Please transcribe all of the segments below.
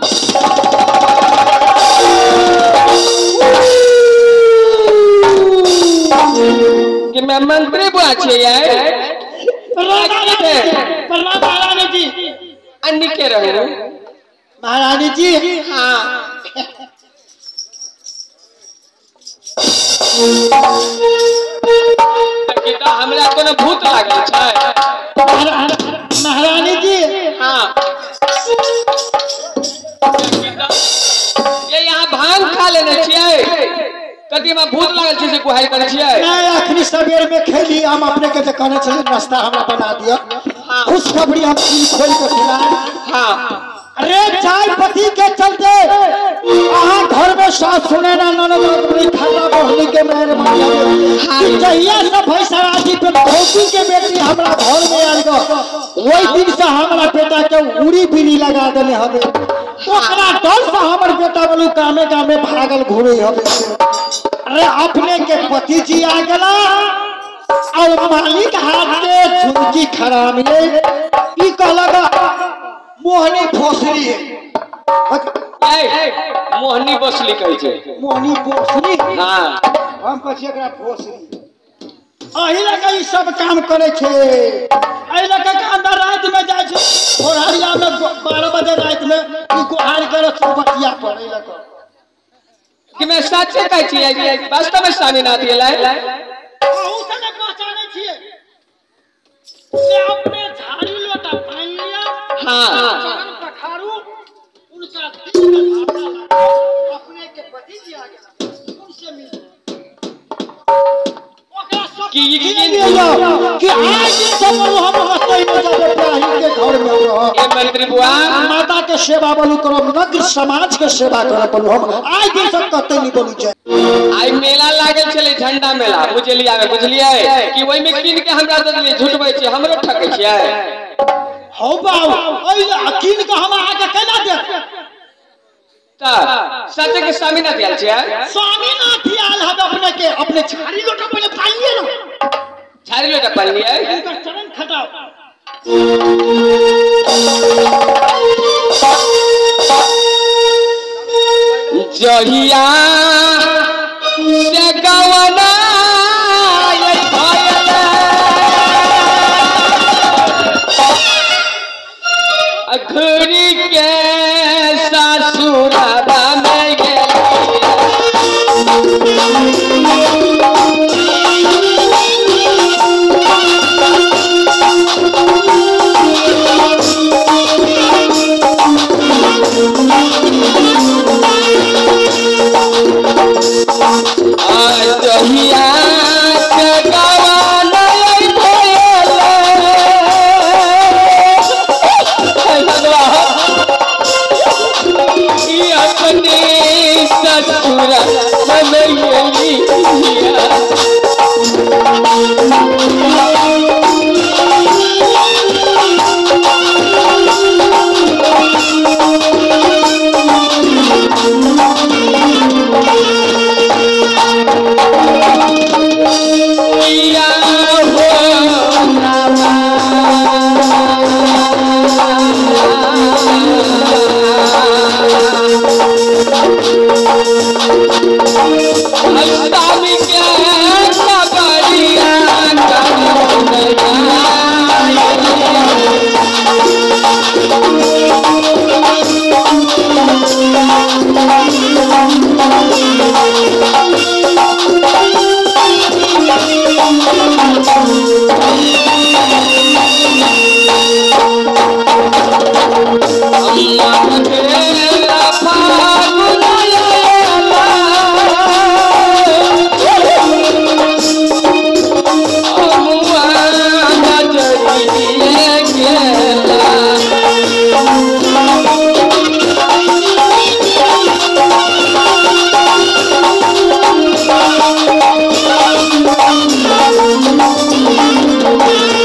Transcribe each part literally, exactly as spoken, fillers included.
कि मैं मंत्री बुआ छे महारानी जी अन्नी के रहो महारानी जी। हाँ हमरा कोनो भूत लागल छै महारानी जी। हाँ ये यहाँ भांग खा लेने छियै कथी में भूत लागल छै से गुहार करे छियै। नहीं अखनी सवेर में खेली हम अपने के जे कहने छले नाश्ता हमरा बना दियो। हाँ खुश खबरी हम खोल के खिलाए। हाँ अरे चाय पति के चलते आहा घर में सास सुने ना ननद अपनी खाता बहनी के मेरे माया कि जहिया से भैसरा जी पे भौती के बेटी हमरा घर में आल गो वही दिन से हमरा बेटा के उड़ी बिनी लगा देने हबे। ओकरा डर से हमर बेटा बोलू कामे कामे भागल घूरे हबे। अरे अपने के पति जी आ गेला और मालिक हाथ के झुमकी खराब है ई कहलगा मोहनी भोसरी है मोहनी भोसरी कहै छै मोहनी भोसरी। हाँ हम कहै छी एकरा भोसरी अही लगा ई सब काम करे छे। एही लगा के अंदर रात में जाय छै भोरहरिया में बारह बजे रात में ई गुहार करे चौबटिया पर एही लगा कि मैं सच कहै छी वास्तव में स्वामीनाथ एलै अहू से न पहचानै छियै से अपने झाड़ी लोटा पानी लिया। हाँ चरण पखारू उनका दिल में भावना लगा अपने के पति जी आ गया उनसे मिल ओकरा सब कि कि कि आज सब हम हस्तई में जब प्राही के घर में रह ए मंत्री बुआ माता के सेवा बोलू करो नगर समाज के सेवा करे बोलू हम आज दिन सब कहते नहीं बोलू छै। आई मेला लागल चले झंडा मेला बुझलियै आवे बुझलियै कि ओइ में किन के हमरा दे देलियै झुटबै छै हमरो ठकै छियै। हौ बाऊ ओइ किन के हम आके केना दे त सच के स्वामीनाथ आयल छियै। स्वामीनाथ आयल हम अपने के अपने झाड़ी लोटा पहले पालिए ना झाड़ी लोटा पालिए उनका चरण खटाओ जहिया से गवना घुरी के ससुराबा में गेल जहिया के गवना अपने ससुरा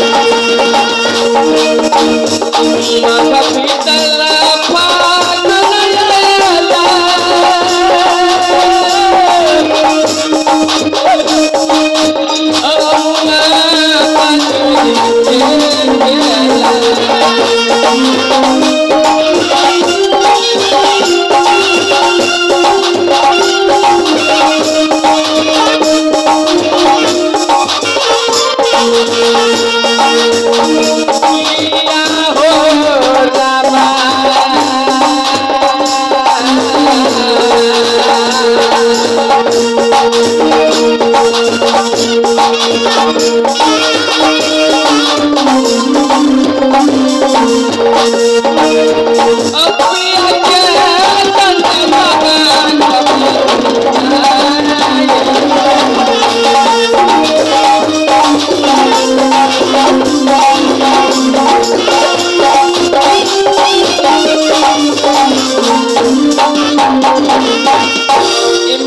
माता पिता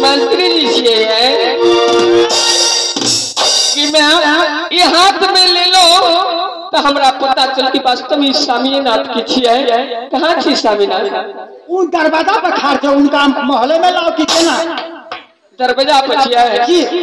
मंत्री जी छिए कि मैं ये हाथ में ले लो तो हमरा पता चलती वास्तव में स्वामीनाथ की छिए। कहाँ छी स्वामीनाथ? उन दरवाजा पर खाड़ छे, उनका मोहल्ले में लाओ कि केना? दरवाजा पर छिए की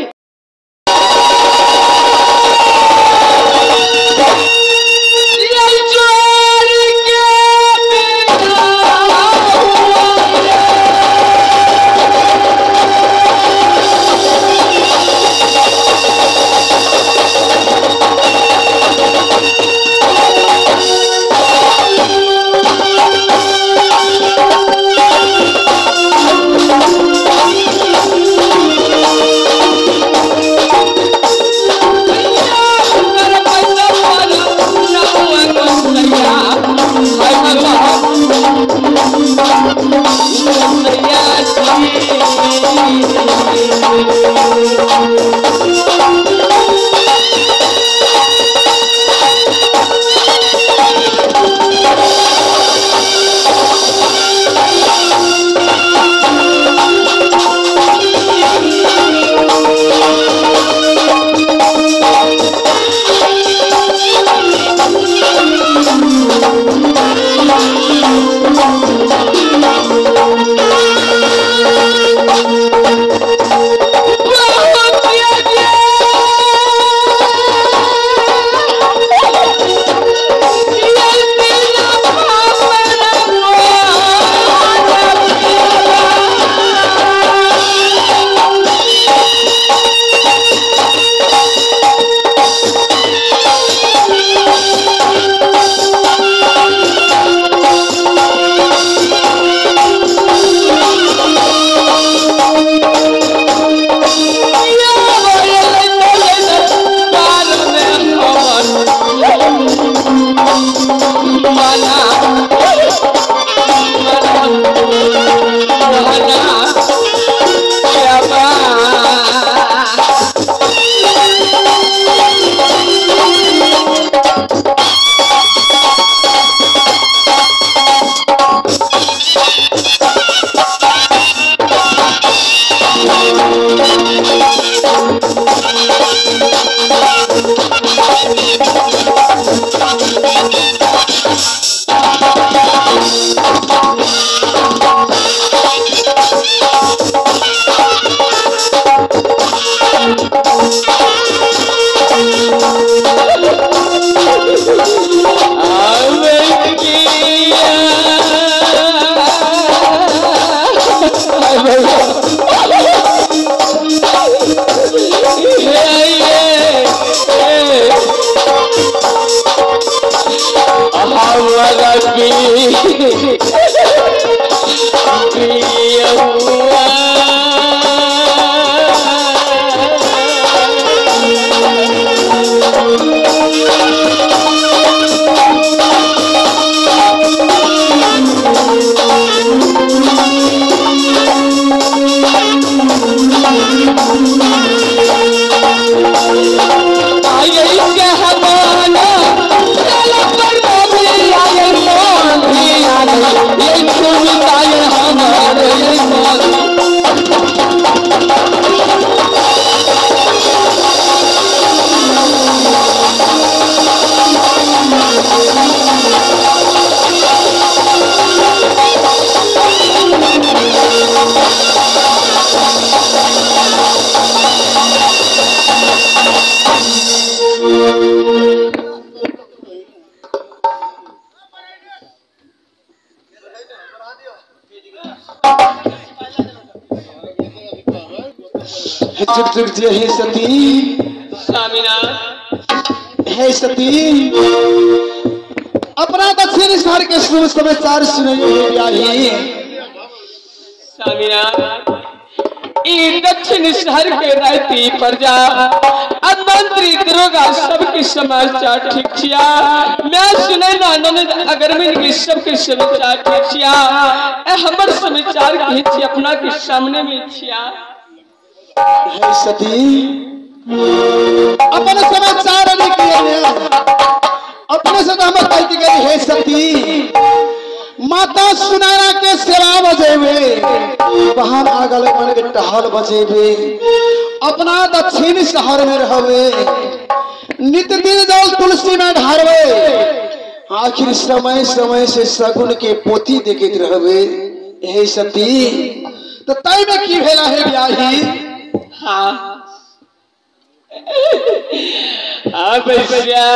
जुग जुग जय हे सती स्वामीनाथ हे सती अपना दक्षिण स्वर के शुभ समाचार सुनाइए हे ब्याही। स्वामीनाथ ई दक्षिण शहर के रहती प्रजा अब मंत्री दरोगा सबके समाचार ठीक छिया। मैं सुने नानन अगर में के सबके समाचार ठीक छिया। ए हमर समाचार के छी अपना के सामने में छिया। हे सती अपने समाचार लिखिए अपने से हम गलती करी। हे सती माता सुनारा के सेवा बजे हुए जब हम आगल मन के टहल बजेबे अपना दक्षिण शहर में रहबे नित दिन जल तुलसी में ढारबे आखिर समय समय से सगुन के पोथी देखत रहबे हे सती तो तय में की भेला है ब्याही। हाँ अब श्यामा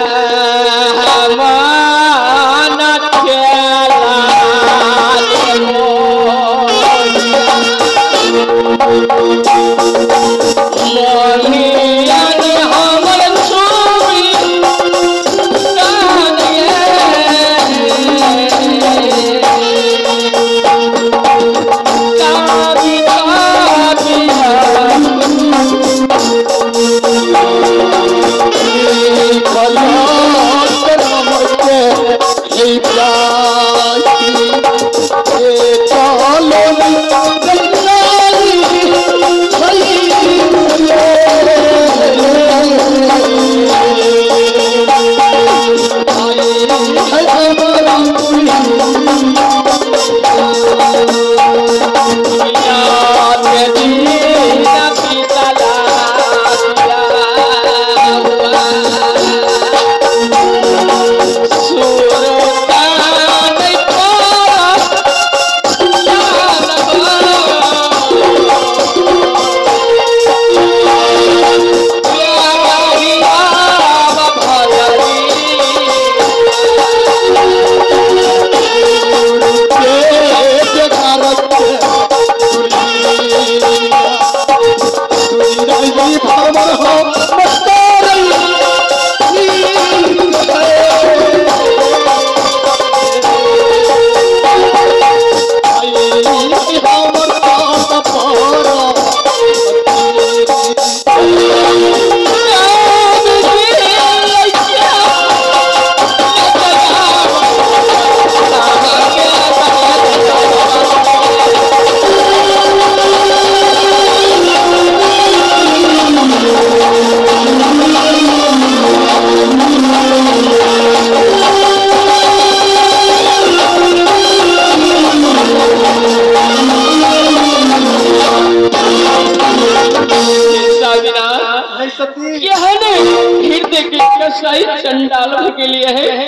चंडाल के लिए है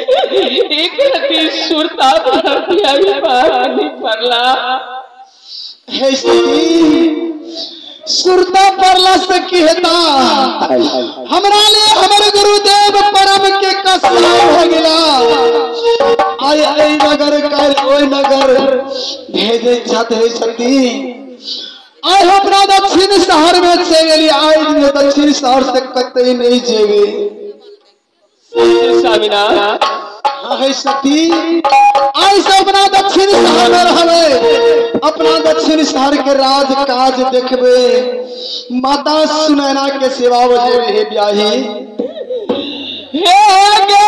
एक रति सुरता नहीं पड़ला हे सुरता पड़ला से कहता हमरा ले हमर गुरुदेव परम के कसम हो गेला आय आय नगर कर ओय नगर भेजे जाते सती आय अपना दक्षिण शहर में से गेली आय दक्षिण शहर से कतई नहीं जेगे सामिना है सती आई से अपना दक्षिण शहर में रहबे अपना दक्षिण शहर के राज काज देखबे माता सुनैना के सेवा बजे हे ब्याही हे गे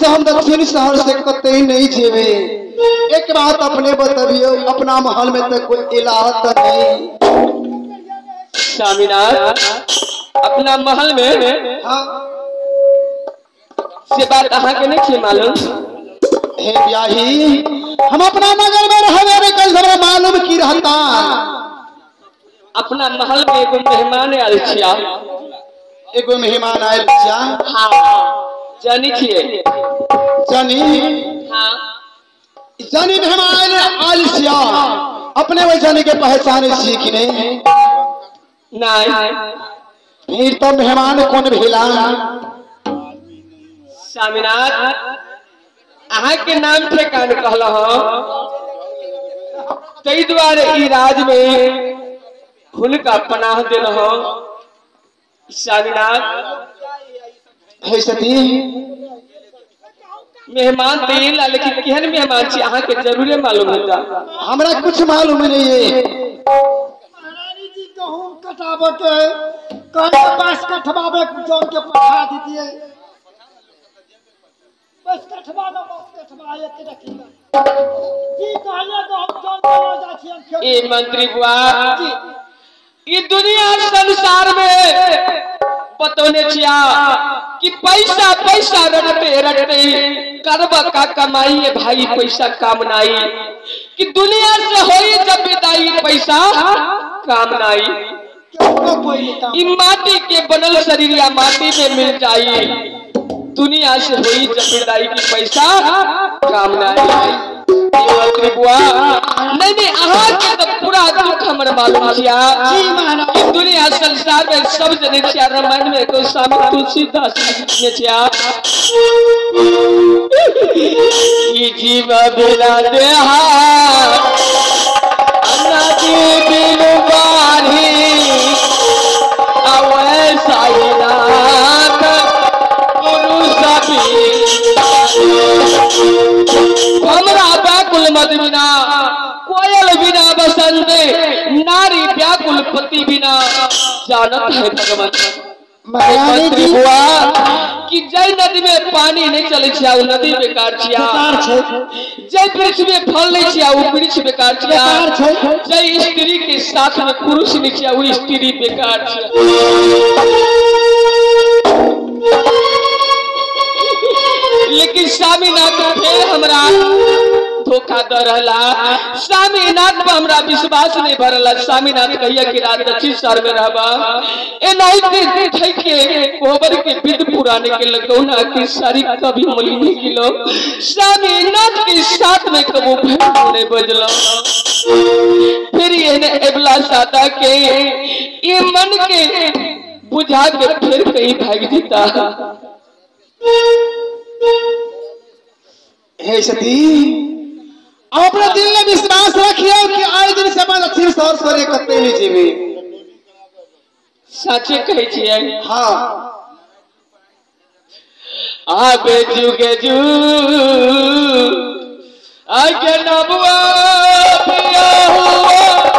से हम दक्षिण शहर से कतई नहीं जेबे। एक बात अपने बतबियो, अपना महल में तो कोई इलाह नहीं। स्वामीनाथ अपना महल में हाँ से बात अहाँ के नहीं मालूम? हे ब्याही, हम अपना नगर में रहे रे, कल हमरा मालूम की रहता। अपना महल में एगो मेहमान आयल छिया। एगो मेहमान आयल छिया? हाँ जानी छिए? जानी? हाँ जानी मेहमान आयल छिया। अपने वही जानी के पहचाने छी कि नहीं? नहीं। फिर तो मेहमान कौन भेला? स्वामीनाथ अहाँ के नाम ठेकान कहला हो, तई द्वारे ई राज में हुनका पनाह दिल हो। स्वामीनाथ हे सती मेहमान तो ये ला, लेकिन केहन मेहमान छी अहाँ के जरूरे मालूम होता। हमरा कुछ मालूम नहीं है। महारानी जी गहूम कटाबे के कहले बस कटवाबे जौन के पठा दीजिए। बस कटवा दो, बस कटवा एक रखिएगा जी। कहले गहूम जौन बना जा छी हम खेत। ए मंत्री बुआ ई दुनिया संसार में बतौने छिया कि पैसा पैसा रटते रटते करबा का कमाई है भाई, पैसा काम नाई कि दुनिया से होई जब विदाई पैसा काम नाई। ई माटी के बनल शरीर या माटी में मिल जाई, दुनिया से होई जब विदाई की पैसा काम नाई। मंत्री बुआ नहीं नहीं अहाँ के तो पूरा दुख हमर मालूम छिया। जी महाराज। ई दुनिया संसार में सब जने छिया, रामायण में को स्वामी तुलसीदास ने छिया ई जीव बिना देहा अनादि बिन बारी अवै साईनाथ गुरु सभी हमरा व्याकुल मत बिना, कोयल बिना बसंत, नारी व्याकुल पति बिना, जानत है भगवान। मंत्री बुआ कि जय नदी में पानी नहीं चले छिया वो नदी बेकार छिया, जय वृक्ष में फल नहीं छिया वो वृक्ष बेकार छिया, जय स्त्री के साथ में पुरुष नहीं छिया वो स्त्री बेकार छिया। लेकिन स्वामीनाथ फिर हमरा धोखा दे रहला। स्वामीनाथ पर हमरा विश्वास नहीं भरला। स्वामीनाथ कहिया कि रात दक्षिण शहर में रहबा ए नहीं के ठई के गोबर के विद पुराने के लगौना की सारी कभी मली नहीं किलो। स्वामीनाथ के साथ में कबो भेंट नहीं बजलो। फिर ये ने एबला सादा के ये मन के बुझा के फिर कहीं भाग जीता। हे सती अपने दिल में विश्वास रखियो कि आए दिन से मैं दक्षिण शहर से कतई नहीं जेबे। सच्चे कहे छिए? हाँ आबे जुगे जू आगे नबुआ पिया हुआ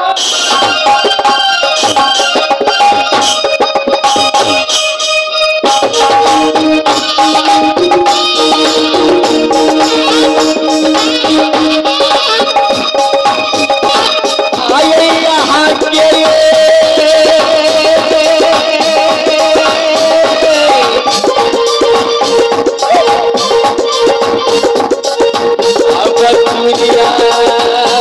आए यहाँ के अब दुनिया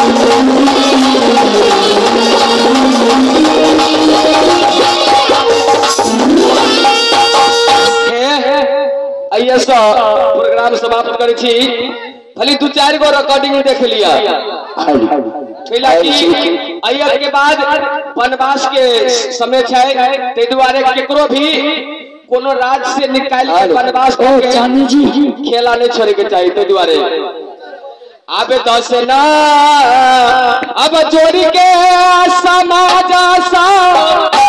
ऐसा प्रोग्राम समाप्त करे छी खाली दू चार गो रिकॉर्डिंग देख लिया अय्या के बाद वनवास के समय है ते दुआरे केकरो भी कोनो राज्य से निकाल के वनवास के खेला नहीं छोड़े के चाहिए ते दुआरे आबे दस ना अब जोड़ी के समाज सा